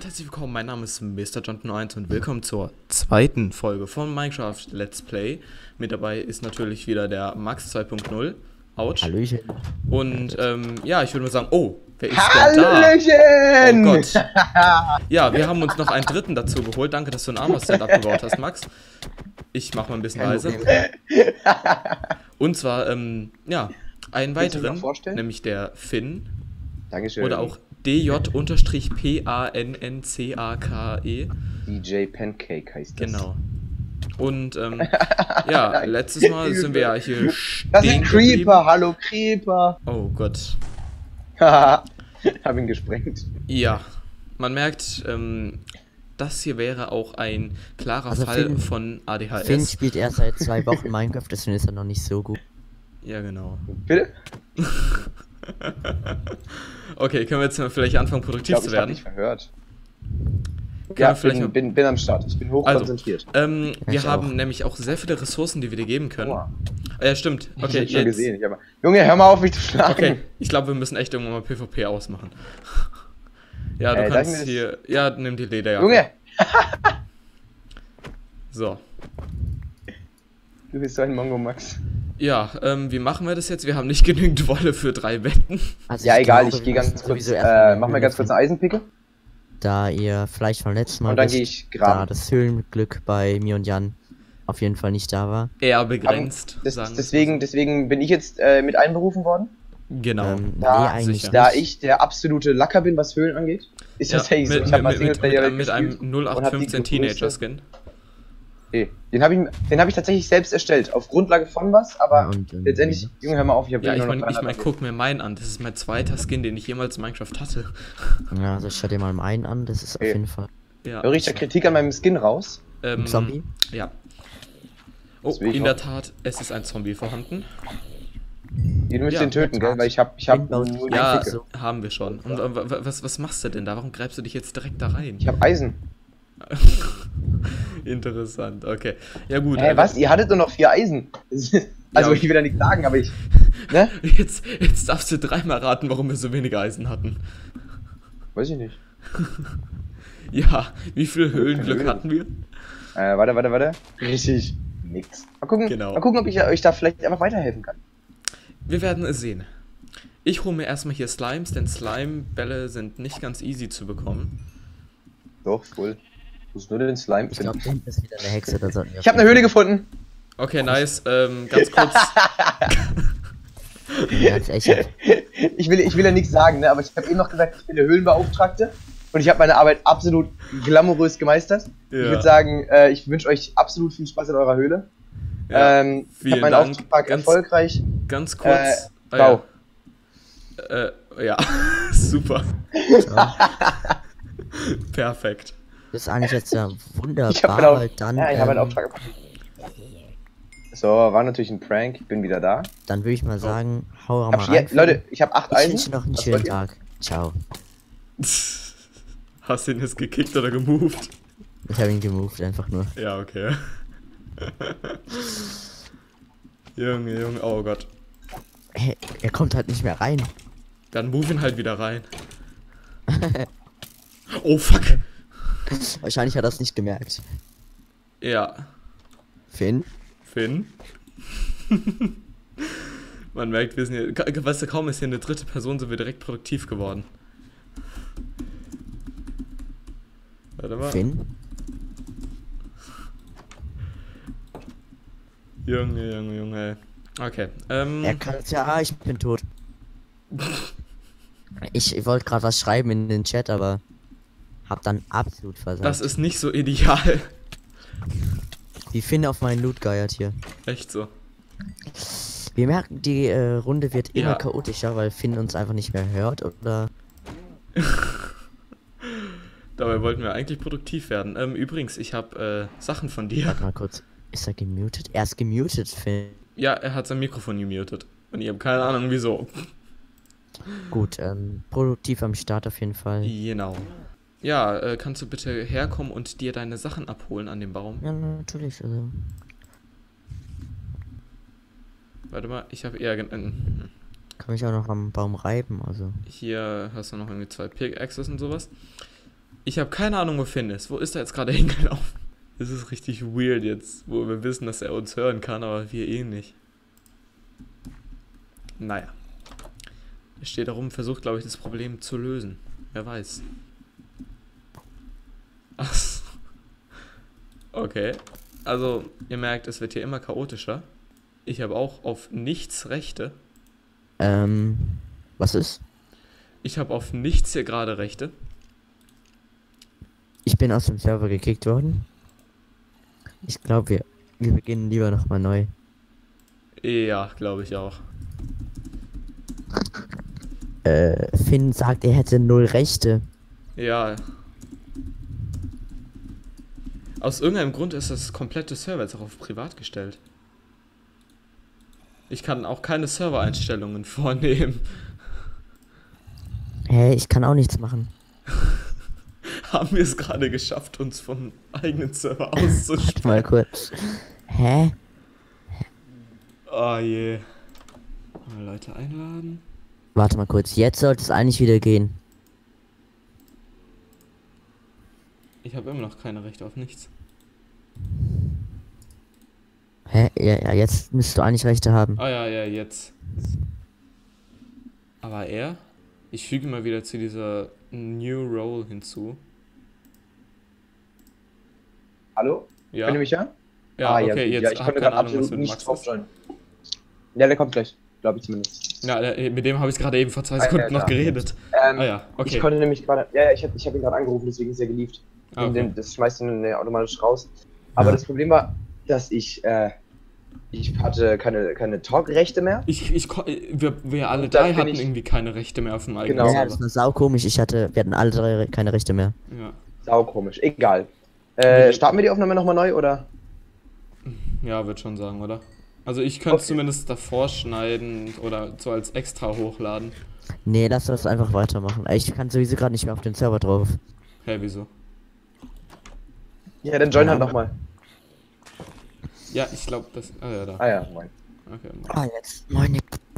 herzlich willkommen, mein Name ist Mr. Jonathan1 und willkommen zur zweiten Folge von Minecraft Let's Play. Mit dabei ist natürlich wieder der Max 2.0. Autsch. Hallöchen. Und ja, ich würde mal sagen, oh, wer ist Hallöchen! denn da? Oh Gott. Ja, wir haben uns noch einen dritten dazu geholt. Danke, dass du ein Armor-Set abgebaut hast, Max. Ich mach mal ein bisschen leise. Und zwar, ja, einen weiteren, nämlich der Finn. Dankeschön. Oder auch DJ-PANNCAKE. DJ Pancake heißt das. Genau. Und ja, letztes Mal sind wir ja hier stehen Das sind geblieben. Creeper, hallo Creeper. Oh Gott. Haha, hab ihn gesprengt. Ja, man merkt, das hier wäre auch ein klarer Also Fall Finn- von ADHS. Finn spielt erst seit 2 Wochen Minecraft, deswegen ist er noch nicht so gut. Ja, genau. Bitte? Okay, können wir jetzt mal vielleicht anfangen, produktiv zu Ich hab werden? dich verhört. Können Ja, wir vielleicht mal- bin am Start. Ich bin hochkonzentriert. wir Ich haben auch. nämlich auch sehr viele Ressourcen, die wir dir geben können. Aua. Ja, stimmt. Ich Okay, hab schon jetzt. gesehen. Junge, hör mal auf, mich zu schlagen. Okay, ich glaube, wir müssen echt irgendwann mal PvP ausmachen. Ja, du Sag kannst mir das- hier. Ja, nimm die Lederjacke. Junge, So. du bist so ein Mongo, Max. Ja, wie machen wir das jetzt? Wir haben nicht genügend Wolle für 3 Betten. Also Ja, egal, glaube, ich gehe wir ganz müssen kurz, sowieso erstmal mach mal ganz kurz eine Eisenpicke. Da ihr vielleicht vom letzten Mal Und dann wisst, gehe ich da graben. das Höhlenglück bei mir und Jan auf jeden Fall nicht da war. Eher begrenzt. sagen wir Deswegen bin ich jetzt mit einberufen worden. so. Genau. Nee, Da- eigentlich sicher. Da nicht. ich der absolute Lacker bin, was Höhlen angeht. Ist das tatsächlich so. Ich habe mal Singleplayer mit einem 0815 Teenager-Skin. Nee, den hab ich tatsächlich selbst erstellt. Auf Grundlage von was, aber Ja, und, letztendlich, Junge, hör mal auf, ich habe Ja, ich nur noch meine, 300. guck mir meinen an. Das ist mein zweiter Skin, den ich jemals in Minecraft hatte. Ja, also schau dir mal meinen an, das ist auf Okay. jeden Fall Ja. Höre ich da Kritik an meinem Skin raus? ein Zombie. Ja. Oh, Das will ich in auch. der Tat, es ist ein Zombie vorhanden. Ihr müsst Ja, den töten, in der gell? Tat. Weil ich hab Einbaut. nur Ja, Picke. so. haben wir schon. Und was machst du denn da? Warum greifst du dich jetzt direkt da rein? Ich hab Eisen. Interessant, okay. Ja gut. Hä, was? Ihr hattet nur noch 4 Eisen. Also Ja, ich will da nichts sagen, aber ich. Ne? Jetzt darfst du dreimal raten, warum wir so wenig Eisen hatten. Weiß ich nicht. Ja, wie viel Höhlenglück Höhlen. hatten wir? Warte. Richtig. Nix. Genau. Mal gucken, ob ich euch da vielleicht einfach weiterhelfen kann. Wir werden es sehen. Ich hole mir erstmal hier Slimes, denn Slime-Bälle sind nicht ganz easy zu bekommen. Doch, voll. Ich muss nur den Slime Ich glaube, finden. da ist wieder eine Hexe, da sollten wir. Ich habe eine Höhle gefunden. Okay, nice. Ganz kurz. Ganz echt. Ich will ja nichts sagen, ne? Aber ich habe eben noch gesagt, ich bin der Höhlenbeauftragte. Und ich habe meine Arbeit absolut glamourös gemeistert. Ja. Ich würde sagen, ich wünsche euch absolut viel Spaß in eurer Höhle. Ja, Ich vielen habe meinen Dank. Auftrag Ganz- erfolgreich. Ganz kurz. Bau. Ja, super. Ja. Perfekt. Das ist eigentlich jetzt ja Ich wunderbar, habe weil dann, ja, ich hab meinen Auftrag gemacht. So, war natürlich ein Prank. Ich bin wieder da. dann würde ich mal sagen, hau Hab mal ich, rein. Leute, ich habe 8 ich Eisen. wünsche noch einen Was schönen wollt ihr? Tag. Ciao. Hast du ihn jetzt gekickt oder gemoved? Ich habe ihn gemoved, einfach nur. Ja, okay. Junge, oh Gott. Hey, er kommt halt nicht mehr rein. Dann move ihn halt wieder rein. Oh fuck. Wahrscheinlich hat er es nicht gemerkt. Ja, Finn? Finn. Man merkt, wir sind hier. Weißt du, kaum ist hier eine dritte Person, sind wir direkt produktiv geworden. Warte mal. Finn? Junge. Okay. Er kann es ja. Ah, ich bin tot. Ich wollte gerade was schreiben in den Chat, aber hab dann absolut versagt. Das ist nicht so ideal. Wie Finn auf meinen Loot geiert hier. Echt so. Wir merken, die Runde wird immer Ja. chaotischer, weil Finn uns einfach nicht mehr hört, oder? Dabei wollten wir eigentlich produktiv werden. Übrigens, ich habe Sachen von dir. Warte mal kurz. Ist er gemutet? Er ist gemutet, Finn. Ja, er hat sein Mikrofon gemutet. Und ich habe keine Ahnung wieso. Gut, produktiv am Start auf jeden Fall. Genau. Ja, kannst du bitte herkommen und dir deine Sachen abholen an dem Baum? Ja, natürlich, also. Warte mal, ich habe eher... Kann mich auch noch am Baum reiben, also. hier hast du noch irgendwie 2 Pickaxes und sowas. Ich habe keine Ahnung, wo Finn ist. Wo ist er jetzt gerade hingelaufen? Das ist richtig weird jetzt, wo wir wissen, dass er uns hören kann, aber wir eh nicht. Naja. Es steht darum, versucht, glaube ich, das Problem zu lösen. Wer weiß. Ach so. Okay. Also, ihr merkt, es wird hier immer chaotischer. Ich habe auch auf nichts Rechte. Was ist? Ich habe auf nichts hier gerade Rechte. Ich bin aus dem Server gekickt worden. Ich glaube, wir beginnen lieber nochmal neu. Ja, glaube ich auch. Finn sagt, er hätte 0 Rechte. Ja. Aus irgendeinem Grund ist das komplette Server jetzt auch auf privat gestellt. Ich kann auch keine Servereinstellungen vornehmen. Hä, ich kann auch nichts machen. Haben wir es gerade geschafft, uns vom eigenen Server auszustellen? Mal kurz. Hä? Oh je. Mal Leute einladen. Warte mal kurz, jetzt sollte es eigentlich wieder gehen. Ich habe immer noch keine Rechte auf nichts. Hä? Ja, jetzt müsstest du eigentlich Rechte haben. Ah ja, jetzt. Aber er? Ich füge mal wieder zu dieser New Role hinzu. Hallo? Ja. Könnt ihr mich hören? Ja, okay, gut. jetzt Ja, ich hab konnte keine gerade Ahnung, was absolut mit nicht Max drauf ist. joinen. Ja, der kommt gleich. Glaube ich zumindest. Ja, mit dem habe ich gerade eben vor 2 ja, Sekunden noch klar. geredet. Ja, okay. Ich konnte nämlich gerade. Ja, ich hab ihn gerade angerufen, deswegen ist er geliefert. Ah, okay. Das schmeißt ihn automatisch raus. Aber das Problem war, dass ich hatte keine Talk-Rechte mehr. Wir alle Und dann drei bin hatten ich- irgendwie keine Rechte mehr auf dem eigenen Genau. Ja, das Server. war saukomisch. Wir hatten alle 3 keine Rechte mehr. Ja. Sau komisch. Egal. Starten wir die Aufnahme nochmal neu, oder? Ja, würde schon sagen, oder? Also ich könnte Okay. zumindest davor schneiden oder so als extra hochladen. Nee, lass das einfach weitermachen. Ich kann sowieso gerade nicht mehr auf den Server drauf. Hä, wieso? Ja, dann join Ja. halt nochmal. Ja, ich glaube, das... Ah ja, da. Ah ja, moin. Okay. Ah, jetzt. Moin.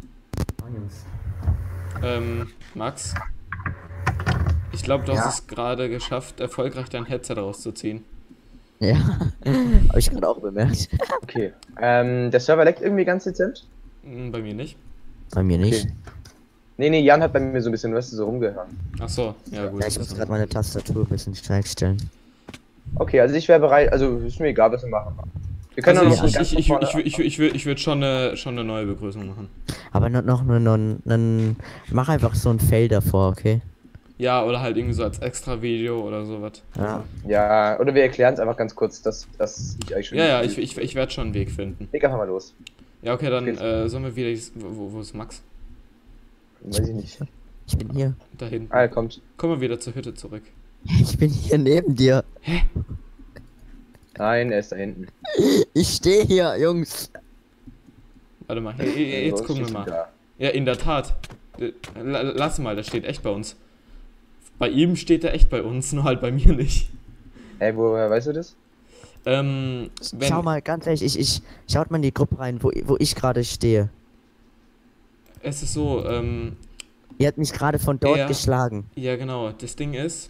Max? Ich glaube, du Ja? hast es gerade geschafft, erfolgreich dein Headset rauszuziehen. Ja. Hab ich gerade auch bemerkt. Okay. Der Server leckt irgendwie ganz dezent? Bei mir nicht. Bei mir nicht. Okay. Nee, Jan hat bei mir so ein bisschen, so rumgehört. Ach so, ja gut. Ja, ich muss gerade meine Tastatur ein bisschen steil stellen. Okay, also ich wäre bereit, also ist mir egal, was wir machen. Wir können Also auch noch ich ganz von vorne würde schon eine neue Begrüßung machen. Aber mach einfach so ein Feld davor, okay? Ja, oder halt irgendwie so als extra Video oder sowas. Ja. Ja, oder wir erklären es einfach ganz kurz, dass ich euch schon... Ja, ich werde schon einen Weg finden. Leg einfach mal los. Ja, okay, dann Okay. sollen wir wieder... Wo ist Max? Weiß ich nicht. Ich bin hier. Da hinten. Ah, er kommt. Kommen wir wieder zur Hütte zurück. Ich bin hier neben dir. Nein, er ist da hinten. Ich stehe hier, Jungs. Warte mal, jetzt Los, gucken wir schieß mal. da. Ja, in der Tat. Lass mal, der steht echt bei uns. Bei ihm steht er echt bei uns, nur halt bei mir nicht. Ey, woher weißt du das? Schau mal, ganz ehrlich, schaut mal in die Gruppe rein, wo ich gerade stehe. Es ist so, Ihr habt mich gerade von dort Ja. geschlagen. ja genau, das Ding ist,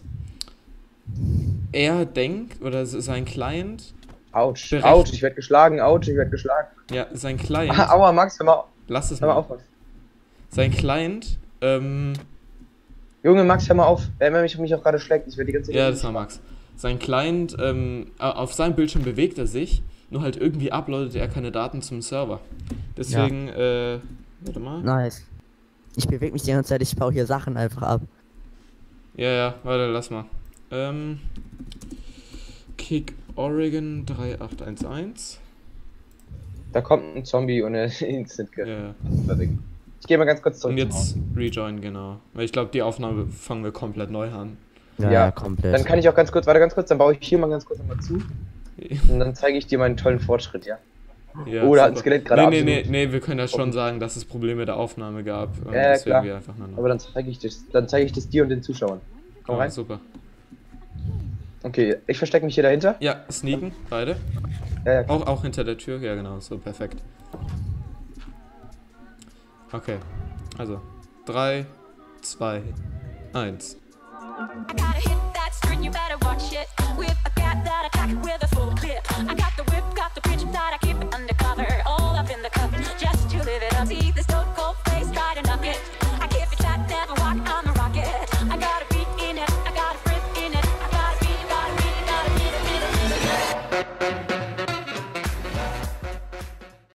er denkt, oder sein Client, Autsch, Berechnet. Autsch, ich werde geschlagen, Autsch, ich werde geschlagen. ja, sein Client, Aua, Max, hör mal lass es hör mal mal, auf. Max. sein Client, Junge, Max, hör mal auf. Wer mich auch gerade schlägt, ich werde die ganze Zeit... ja, das war Max, sein Client, auf seinem Bildschirm bewegt er sich, nur halt irgendwie uploadet er keine Daten zum Server. Deswegen, warte mal. Nice. Ich bewege mich die ganze Zeit, ich baue hier Sachen einfach ab. Ja, warte, lass mal. Kick Oregon 3811. Da kommt ein Zombie und er ist instant Ja. Ich gehe mal ganz kurz zurück. Und zum jetzt Haus. rejoin, genau. Weil ich glaube, die Aufnahme fangen wir komplett neu an. Ja, komplett. Dann kann ich auch ganz kurz, dann baue ich hier mal ganz kurz nochmal zu. Und dann zeige ich dir meinen tollen Fortschritt, ja? Ja, Oh, da hat ein super. Skelett gerade Nee, wir können ja schon sagen, dass es Probleme der Aufnahme gab. Und Ja, deswegen klar. wir einfach nur noch. Aber dann zeige ich das dir und den Zuschauern. Komm rein. Super. Okay, ich verstecke mich hier dahinter. Ja, sneaken, beide. Ja, Auch hinter der Tür, ja genau, so perfekt. Okay, also 3, 2, 1. I gotta hit that string you back. watch it. We